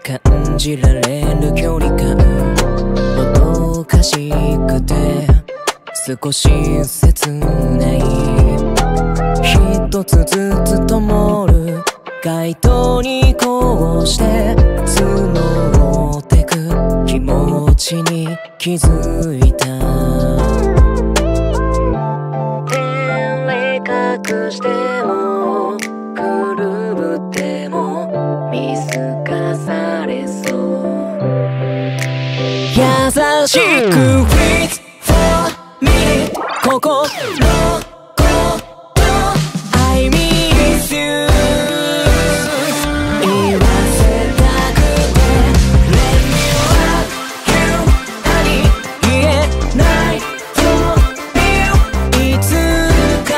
感じられる距離感もどかしくて少し切ない一つずつ灯る街灯にこうして募ってく気持ちに気づいた照れ隠してもくるぶっても見透かされそう優しく Wait for me 心のことI miss you 言わせたくて Let me love you 何言えないといつか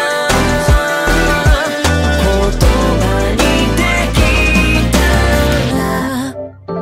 言葉にできたら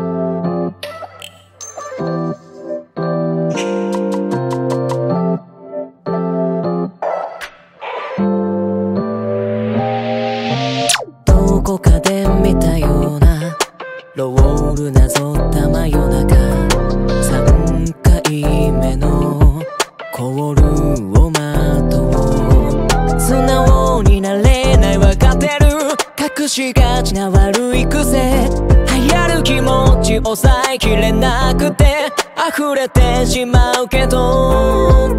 どこかで見たようなロールなぞった真夜中3回目のコールを待とう素直になれないわかってる隠しがちな悪い癖流行る気持ち抑えきれなくて溢れてしまうけど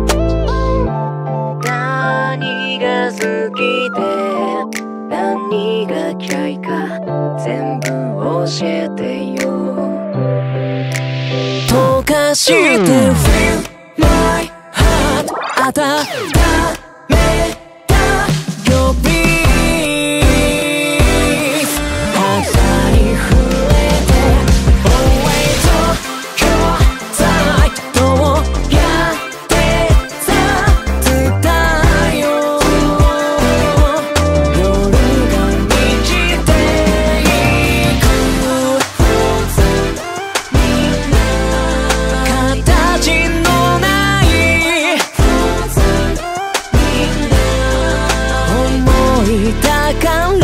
何が好きで何が嫌いか全部教えてよ溶かして Feel my heart 温めた Your breeze 肌に触れて Always on your side どうやってさ伝えよう夜が満ちていく形のない思いだから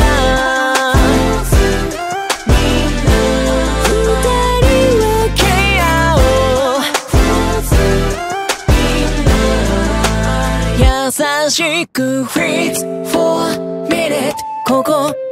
二人分け合おう優しく Freeze for a minute ここ